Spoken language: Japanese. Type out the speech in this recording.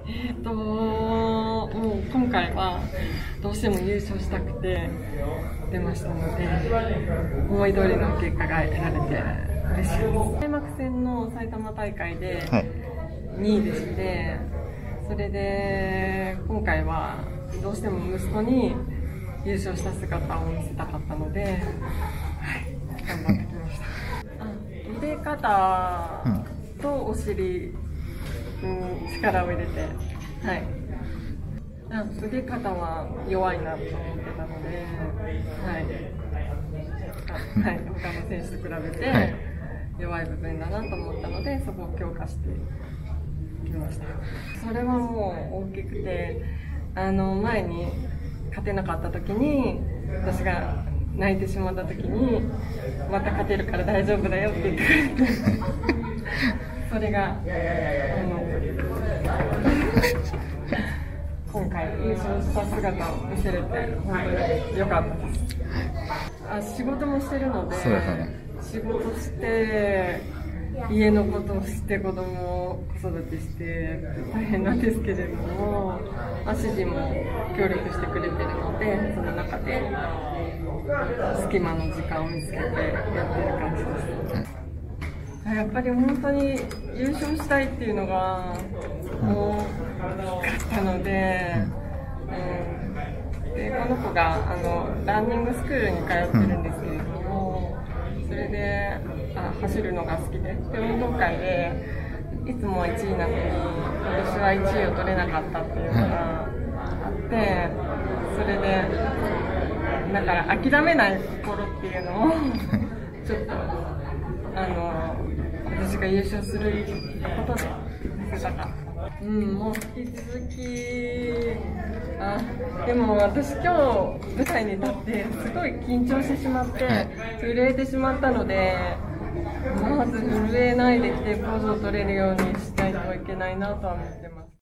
もう今回はどうしても優勝したくて出ましたので、思い通りの結果が得られて嬉しいです。開幕戦の埼玉大会で2位でして、それで今回はどうしても息子に優勝した姿を見せたかったので、はい、頑張ってきました。腕肩とお尻に力を入れて、はい、腕肩は弱いなと思ってたので、はい、他の選手と比べて弱い部分だなと思ったので、そこを強化してきました。それはもう大きくて、前に勝てなかった時に私が泣いてしまった時に、また勝てるから大丈夫だよって言ってくれてそれが今回優勝した姿を見せれて本当に良かったです。仕事もしてるので、仕事して家のことをして、子供を子育てして大変なんですけれども、主人も協力してくれてるので、その中で隙間の時間を見つけてやってる感じです。やっぱり本当に優勝したいっていうのが大きかったので、でこの子がランニングスクールに通ってるんですけれども、それで走るのが好きで、運動会でいつも1位なのに今年は1位を取れなかったっていうのがあって、それでだから諦めない心っていうのをちょっと私が優勝することで見せたかった。もう引き続き、でも私今日舞台に立ってすごい緊張してしまって震えてしまったので、まず震えないできてポーズを取れるようにしないといけないなとは思ってます。